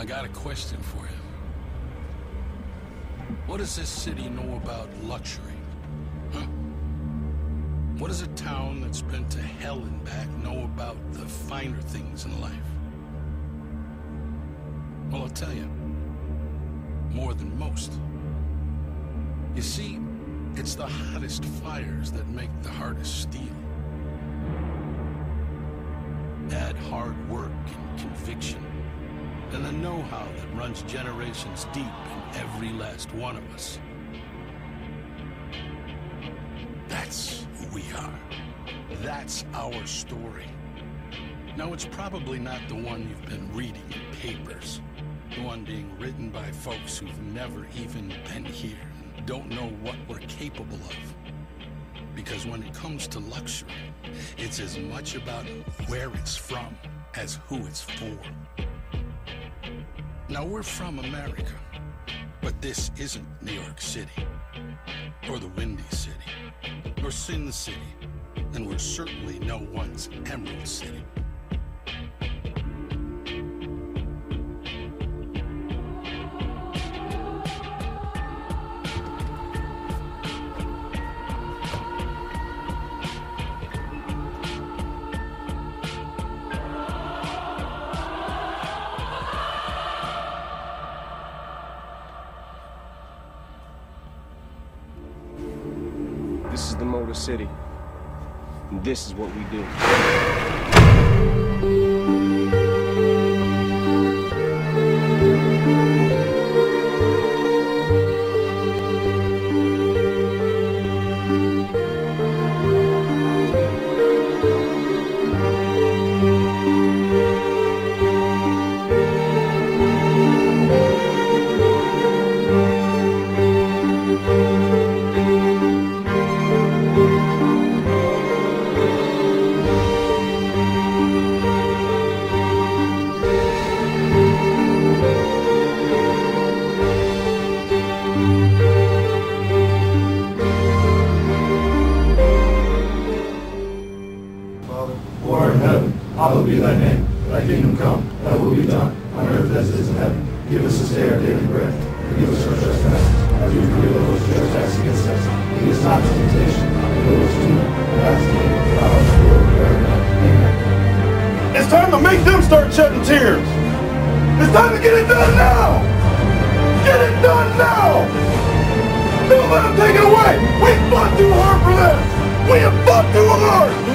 I got a question for you. What does this city know about luxury? Huh? What does a town that's been to hell and back know about the finer things in life? Well, I'll tell you. More than most. You see, it's the hottest fires that make the hardest steel. Add hard work and conviction, and the know-how that runs generations deep in every last one of us. That's who we are. That's our story. Now, it's probably not the one you've been reading in papers. The one being written by folks who've never even been here and don't know what we're capable of. Because when it comes to luxury, it's as much about where it's from as who it's for. Now, we're from America, but this isn't New York City, or the Windy City, or Sin City, and we're certainly no one's Emerald City. This is the Motor City, and this is what we do. Hallowed be thy name, thy kingdom come, thy will be done, on earth as it is in heaven. Give us this day our daily bread, forgive us our trespasses, as we forgive those who trespass against us. Lead us not into temptation, but deliver us from evil. For thine is the kingdom, the power, and the glory forever. Amen. It's time to make them start shedding tears. It's time to get it done now. Get it done now. Don't let them take it away. We fought too hard for this. We have fought too hard.